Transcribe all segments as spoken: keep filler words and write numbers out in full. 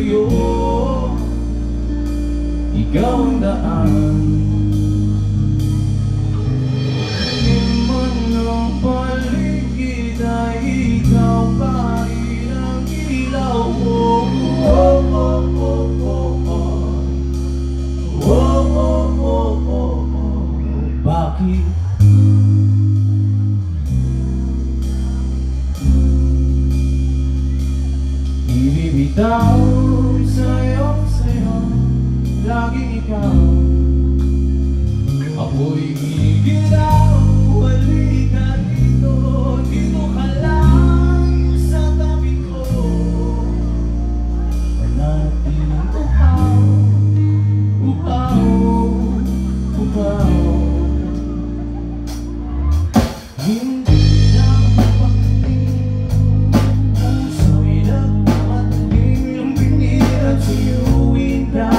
sa'yo. Ikaw ang daan, di man ang paligid ay ikaw pa rin ang ilaw mo. Oh, oh, oh, oh, oh. Oh, oh, oh, oh, oh. Bakit? Ibibitaw sa'yo, sa'yo, laging ikaw. Ako'y giniginaw, halika dito, dito ka lang sa tabi ko. Manatiling uhaw, uhaw, uhaw. Hindi na mapakiling, puso'y nagpapatingin, ang binira suyuin ka.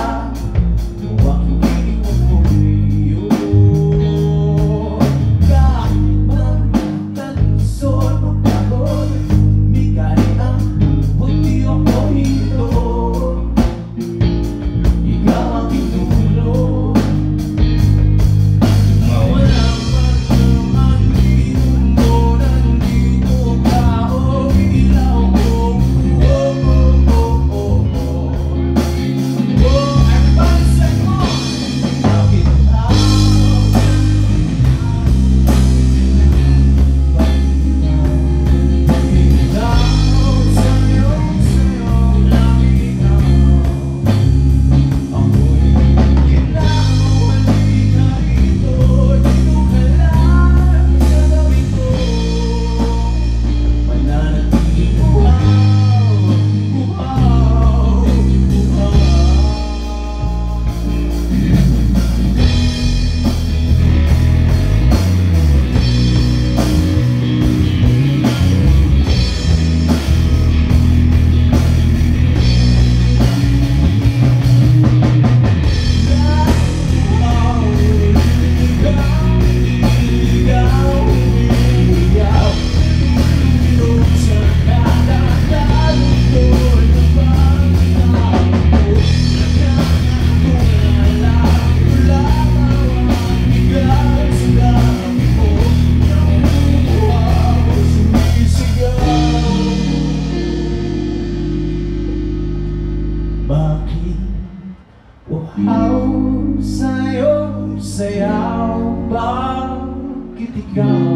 Uhaw sa'yo, sayaw, bakit ikaw?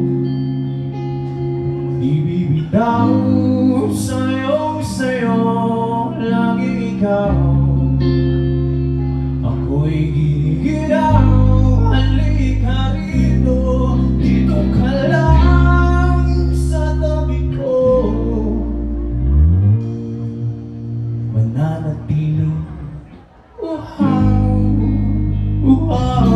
Ibibitaw sa'yo, sa'yo, lagi ikaw. Ako'y giniginaw, halika rito, dito ka lang sa tabi ko. Mananatiling uhaw, uhaw.